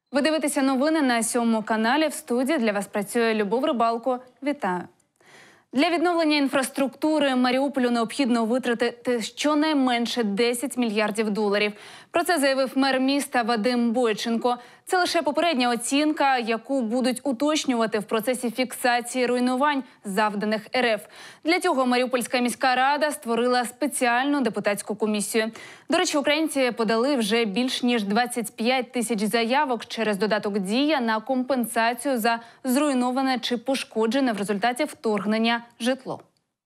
Ви дивитеся новини на 7 каналі. В студії для вас працює Любов Рибалко. Вітаю. Для відновлення інфраструктури Маріуполю необхідно витратити щонайменше 10 мільярдів доларів. Про це заявив мер міста Вадим Бойченко. Це лише попередня оцінка, яку будуть уточнювати в процесі фіксації руйнувань, завданих РФ. Для цього Маріупольська міська рада створила спеціальну депутатську комісію. До речі, українці подали вже більш ніж 25 тисяч заявок через додаток «Дія» на компенсацію за зруйноване чи пошкоджене в результаті вторгнення житло.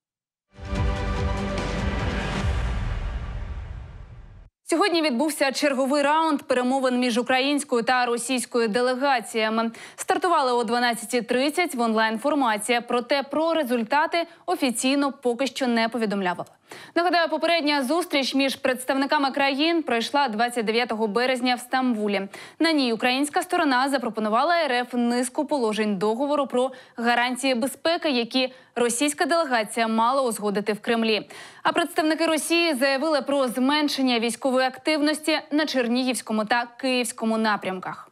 Сьогодні відбувся черговий раунд перемовин між українською та російською делегаціями. Стартували о 12:30 в онлайн-форматі, проте про результати офіційно поки що не повідомляли. Нагадаю, попередня зустріч між представниками країн пройшла 29 березня в Стамбулі. На ній українська сторона запропонувала РФ низку положень договору про гарантії безпеки, які російська делегація мала узгодити в Кремлі. А представники Росії заявили про зменшення військової активності на Чернігівському та Київському напрямках.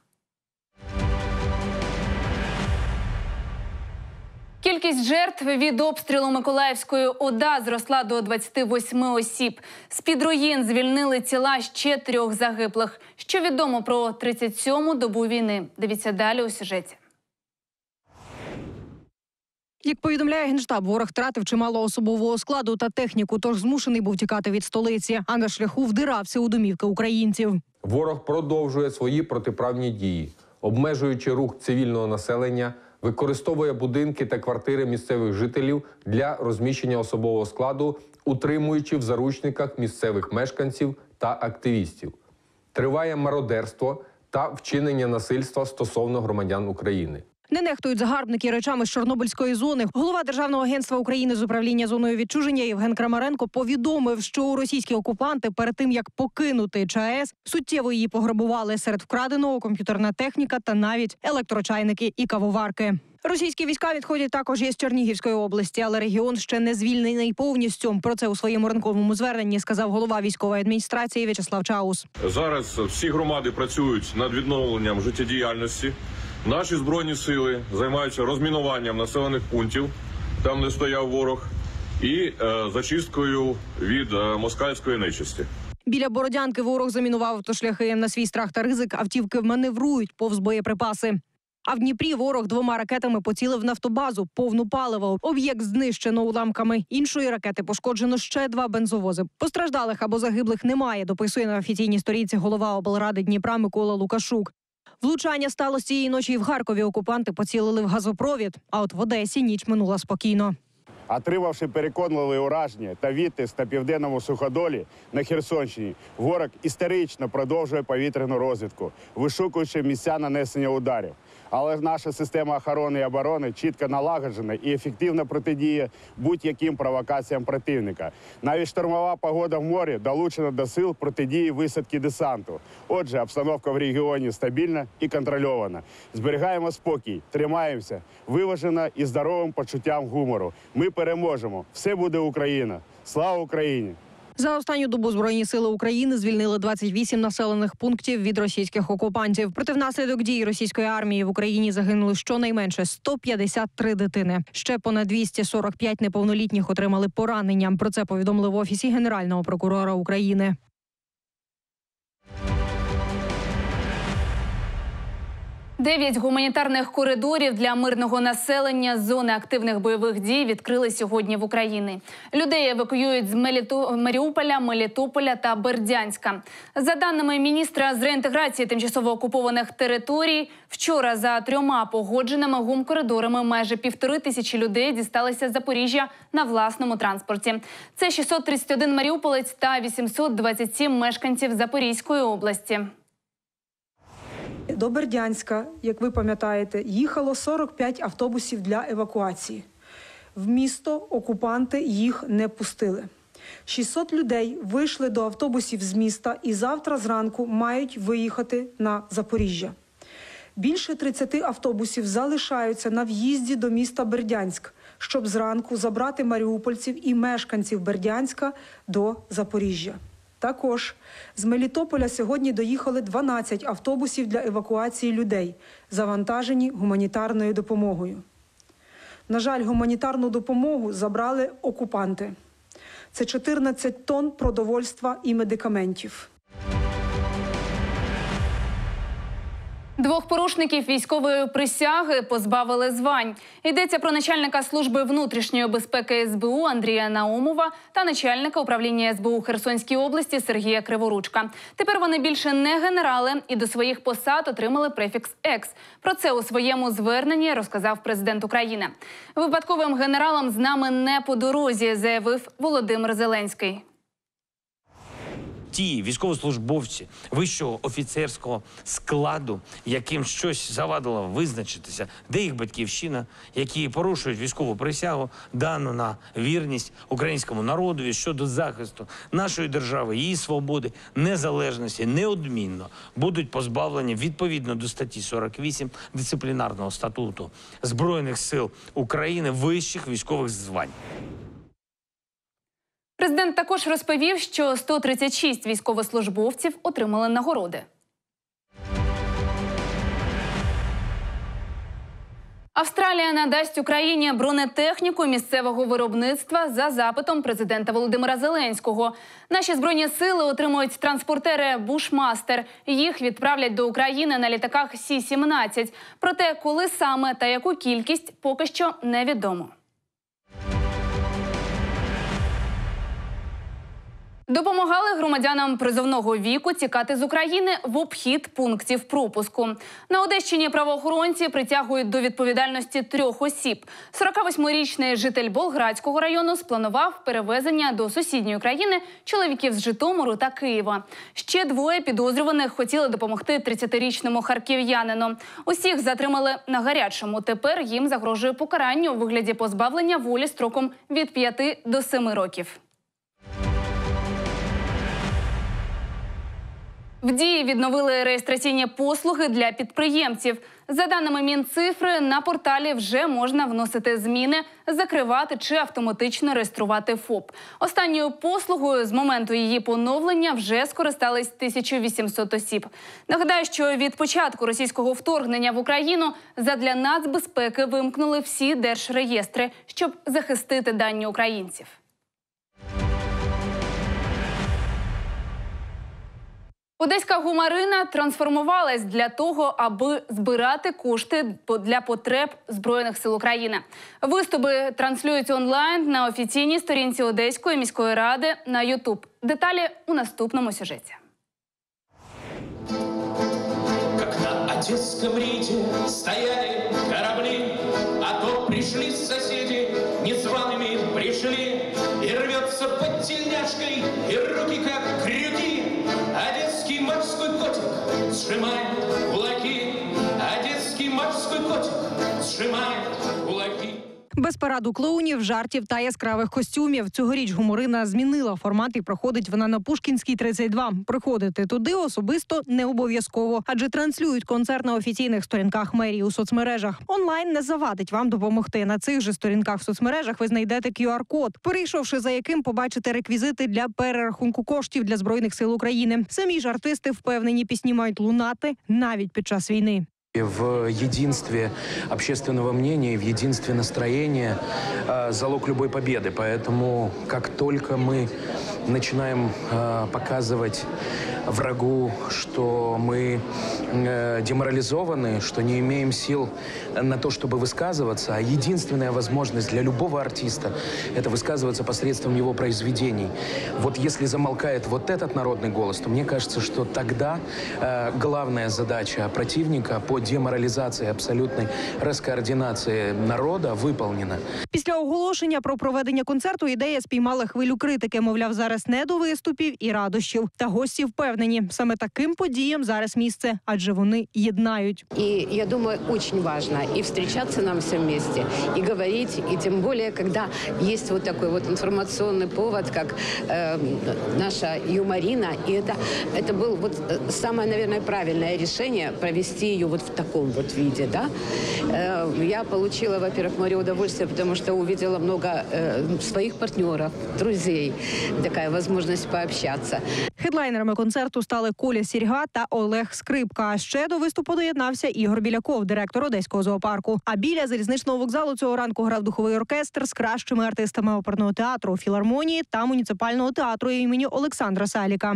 Кількість жертв від обстрілу Миколаївської ОДА зросла до 28 осіб. З-під руїн звільнили тіла ще 3 загиблих. Що відомо про 37-му добу війни? Дивіться далі у сюжеті. Як повідомляє Генштаб, ворог втратив чимало особового складу та техніку, тож змушений був тікати від столиці, а на шляху вдирався у домівки українців. Ворог продовжує свої протиправні дії, обмежуючи рух цивільного населення, використовує будинки та квартири місцевих жителів для розміщення особового складу, утримуючи в заручниках місцевих мешканців та активістів. Триває мародерство та вчинення насильства стосовно громадян України. Не нехтують загарбники речами з Чорнобильської зони. Голова Державного агентства України з управління зоною відчуження Євген Крамаренко повідомив, що російські окупанти перед тим, як покинути ЧАЕС, суттєво її пограбували. Серед вкраденого комп'ютерна техніка та навіть електрочайники і кавоварки. Російські війська відходять також із Чернігівської області, але регіон ще не звільнений повністю. Про це у своєму ранковому зверненні сказав голова військової адміністрації В'ячеслав Чаус. Зараз всі громади працюють над відновленням життєдіяльності. Наші Збройні сили займаються розмінуванням населених пунктів, там де стояв ворог, і зачисткою від москальської нечисті. Біля Бородянки ворог замінував автошляхи. На свій страх та ризик автівки маневрують повз боєприпаси. А в Дніпрі ворог 2 ракетами поцілив в нафтобазу, повну палива. Об'єкт знищено уламками. Іншої ракети пошкоджено ще 2 бензовози. Постраждалих або загиблих немає, дописує на офіційній сторінці голова облради Дніпра Микола Лукашук. Влучання сталося цієї ночі і в Харкові. Окупанти поцілили в газопровід, а от в Одесі ніч минула спокійно. Отримавши переконливі ураження та відтиск на південному суходолі на Херсонщині, ворог історично продовжує повітряну розвідку, вишукуючи місця нанесення ударів. Але наша система охорони і оборони чітко налагоджена і ефективно протидіє будь-яким провокаціям противника. Навіть штормова погода в морі долучена до сил протидії висадки десанту. Отже, обстановка в регіоні стабільна і контрольована. Зберігаємо спокій, тримаємося, виважено і здоровим почуттям гумору. Ми переможемо. Все буде Україна. Слава Україні! За останню добу Збройні сили України звільнили 28 населених пунктів від російських окупантів. Проте внаслідок дій російської армії в Україні загинули щонайменше 153 дитини. Ще понад 245 неповнолітніх отримали поранення. Про це повідомили в Офісі Генерального прокурора України. Дев'ять гуманітарних коридорів для мирного населення з зони активних бойових дій відкрили сьогодні в Україні. Людей евакуюють з Маріуполя, Мелітополя та Бердянська. За даними міністра з реінтеграції тимчасово окупованих територій, вчора за 3 погодженими гумкоридорами майже 1500 людей дісталися з Запоріжжя на власному транспорті. Це 631 маріуполець та 827 мешканців Запорізької області. До Бердянська, як ви пам'ятаєте, їхало 45 автобусів для евакуації. В місто окупанти їх не пустили. 600 людей вийшли до автобусів з міста і завтра зранку мають виїхати на Запоріжжя. Більше 30 автобусів залишаються на в'їзді до міста Бердянськ, щоб зранку забрати маріупольців і мешканців Бердянська до Запоріжжя. Також з Мелітополя сьогодні доїхали 12 автобусів для евакуації людей, завантажені гуманітарною допомогою. На жаль, гуманітарну допомогу забрали окупанти. Це 14 тонн продовольства і медикаментів. Двох порушників військової присяги позбавили звань. Йдеться про начальника служби внутрішньої безпеки СБУ Андрія Наумова та начальника управління СБУ Херсонській області Сергія Криворучка. Тепер вони більше не генерали і до своїх посад отримали префікс «екс». Про це у своєму зверненні розказав президент України. Випадковим генералам з нами не по дорозі, заявив Володимир Зеленський. Ті військовослужбовці вищого офіцерського складу, яким щось завадило визначитися, де їх батьківщина, які порушують військову присягу, дану на вірність українському народу щодо захисту нашої держави, її свободи, незалежності, неодмінно будуть позбавлені відповідно до статті 48 Дисциплінарного статуту Збройних сил України вищих військових звань. Президент також розповів, що 136 військовослужбовців отримали нагороди. Австралія надасть Україні бронетехніку місцевого виробництва за запитом президента Володимира Зеленського. Наші Збройні сили отримують транспортери «Бушмастер». Їх відправлять до України на літаках Сі-17. Проте, коли саме та яку кількість, поки що невідомо. Допомагали громадянам призовного віку тікати з України в обхід пунктів пропуску. На Одещині правоохоронці притягують до відповідальності 3 осіб. 48-річний житель Болградського району спланував перевезення до сусідньої країни чоловіків з Житомиру та Києва. Ще 2 підозрюваних хотіли допомогти 30-річному харків'янину. Усіх затримали на гарячому. Тепер їм загрожує покарання у вигляді позбавлення волі строком від 5 до 7 років. В Дії відновили реєстраційні послуги для підприємців. За даними Мінцифри, на порталі вже можна вносити зміни, закривати чи автоматично реєструвати ФОП. Останньою послугою з моменту її поновлення вже скористались 1800 осіб. Нагадаю, що від початку російського вторгнення в Україну задля нацбезпеки вимкнули всі держреєстри, щоб захистити дані українців. Одеська гумарина трансформувалась для того, аби збирати кошти для потреб Збройних сил України. Виступи транслюють онлайн на офіційній сторінці Одеської міської ради на YouTube. Деталі у наступному сюжеті. Как на Одесском рейде стояли корабли, а то пришли соседи, незваными пришли, и рвется под тельняшкой, и руки как крюки. Одесский морской котик сжимает кулаки, Одесский морской котик сжимает кулаки. Без параду клоунів, жартів та яскравих костюмів. Цьогоріч гуморина змінила формат і проходить вона на Пушкінській, 32. Приходити туди особисто не обов'язково, адже транслюють концерт на офіційних сторінках мерії у соцмережах. Онлайн не завадить вам допомогти. На цих же сторінках в соцмережах ви знайдете QR-код, перейшовши за яким побачите реквізити для перерахунку коштів для Збройних сил України. Самі ж артисти впевнені, пісні мають лунати навіть під час війни. В единстве общественного мнения, в единстве настроения залог любой победы. Поэтому, как только мы начинаем показывать врагу, что мы деморализованы, что не имеем сил на то, чтобы высказываться, а единственная возможность для любого артиста – это высказываться посредством его произведений. Вот если замолкает вот этот народный голос, то мне кажется, что тогда главная задача противника по деморалізації, абсолютної розкоординації народу виповнена. Після оголошення про проведення концерту ідея спіймала хвилю критики. Мовляв, зараз не до виступів і радощів. Та гості впевнені, саме таким подіям зараз місце, адже вони єднають. И я думаю, очень важно и встречаться нам всем вместе, и говорить, и тем более, когда есть вот такой вот информационный повод, как наша юморина, и это было вот самое, наверное, правильное решение провести ее вот в таком вот виде, да. Я получила, во-первых, море удовольствия, потому что увидела много своих партнеров, друзей, такая возможность пообщаться. Хедлайнерами концерту стали Коля Сірга та Олег Скрипка. А ще до виступу доєднався Ігор Біляков, директор Одеського зоопарку. А біля залізничного вокзалу цього ранку грав духовий оркестр з кращими артистами оперного театру, філармонії та муніципального театру імені Олександра Саліка.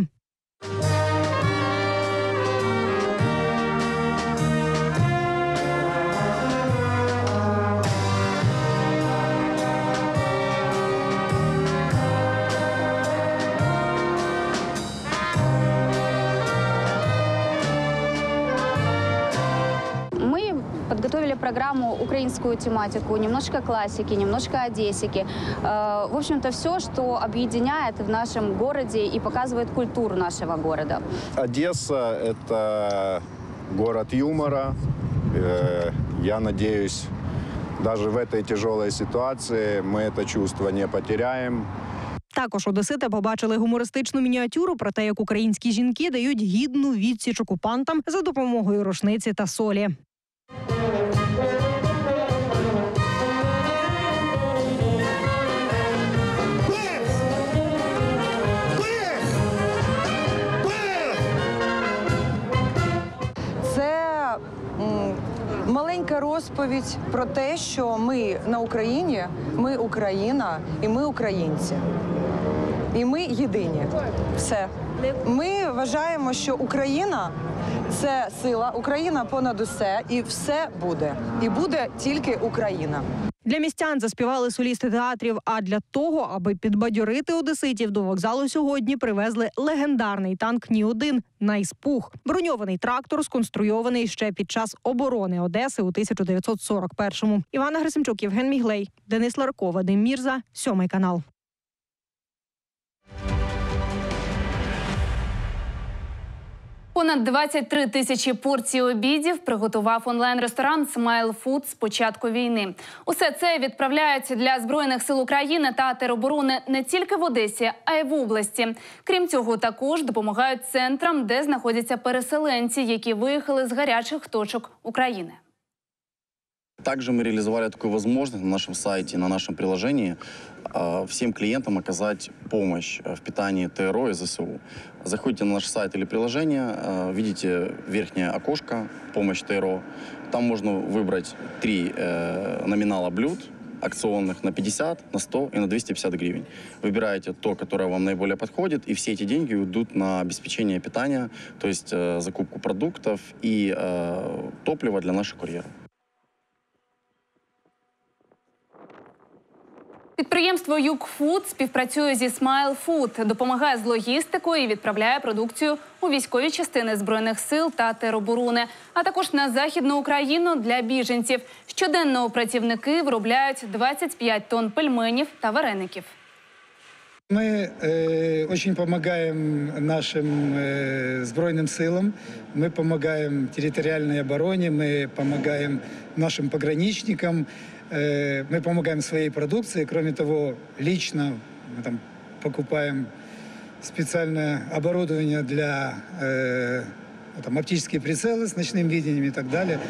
Подготовили программу, украинскую тематику, немножко классики, немножко одессики. В общем-то, все, что объединяет в нашем городе и показывает культуру нашего города. Одесса – это город юмора. Я надеюсь, даже в этой тяжелой ситуации мы это чувство не потеряем. Також одесити побачили гумористичну мініатюру про те, як українські жінки дають гідну відсіч окупантам за допомогою рушниці та солі. Це маленька розповідь про те, що ми на Україні, ми Україна і ми українці. І ми єдині. Все. Ми вважаємо, що Україна – це сила, Україна понад усе, і все буде. І буде тільки Україна. Для містян заспівали солісти театрів, а для того, аби підбадьорити одеситів, до вокзалу сьогодні привезли легендарний танк Ні-1 «Найспух». Броньований трактор, сконструйований ще під час оборони Одеси у 1941-му. Івана Грисимчук, Євген Міглей, Денис Ларко, Вадим Мірза, 7 канал. Понад 23 тисячі порцій обідів приготував онлайн-ресторан «Смайл Фуд» з початку війни. Усе це відправляють для Збройних сил України та тероборони не тільки в Одесі, а й в області. Крім цього, також допомагають центрам, де знаходяться переселенці, які виїхали з гарячих точок України. Также мы реализовали такую возможность на нашем сайте, на нашем приложении всем клиентам оказать помощь в питании ТРО и ЗСУ. Заходите на наш сайт или приложение, видите верхнее окошко «Помощь ТРО». Там можно выбрать 3 номинала блюд акционных на 50, на 100 и на 250 гривен. Выбираете то, которое вам наиболее подходит, и все эти деньги уйдут на обеспечение питания, то есть закупку продуктов и топлива для наших курьеров. Підприємство «Югфуд» співпрацює зі «Смайл Фуд», допомагає з логістикою і відправляє продукцію у військові частини Збройних сил та тероборони, а також на Західну Україну для біженців. Щоденно працівники виробляють 25 тонн пельменів та вареників. Мы очень помогаем нашим Збройным силам, мы помогаем территориальной обороне, мы помогаем нашим пограничникам, мы помогаем своей продукции. Кроме того, лично мы там покупаем специальное оборудование для оптические прицелы с ночным видением и так далее.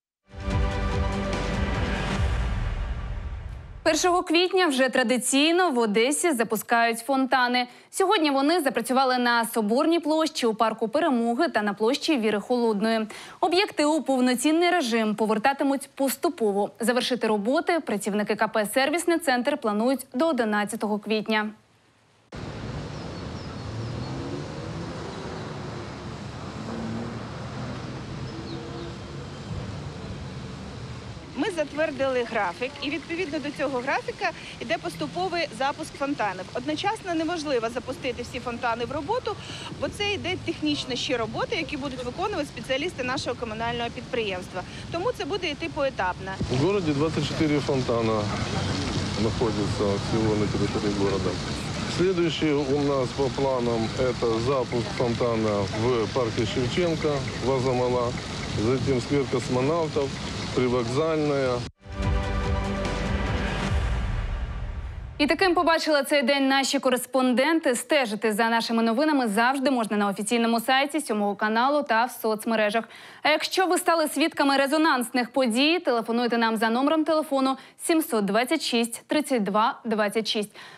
1 квітня вже традиційно в Одесі запускають фонтани. Сьогодні вони запрацювали на Соборній площі, у парку Перемоги та на площі Віри Холодної. Об'єкти у повноцінний режим повертатимуть поступово. Завершити роботи працівники КП «Сервісний центр» планують до 11 квітня. Ми затвердили графік, і відповідно до цього графіка йде поступовий запуск фонтанів. Одночасно неможливо запустити всі фонтани в роботу, бо це йде технічні ще роботи, які будуть виконувати спеціалісти нашого комунального підприємства. Тому це буде йти поетапно. В городе 24 фонтана находятся всего на территории города. Следующий у нас по планам это запуск фонтана в парке Шевченко, Ваза-Мала, затем сквер космонавтов, Привокзальная. І таким побачили цей день наші кореспонденти. Стежити за нашими новинами завжди можна на офіційному сайті 7 каналу та в соцмережах. А якщо ви стали свідками резонансних подій, телефонуйте нам за номером телефону 726 32 26.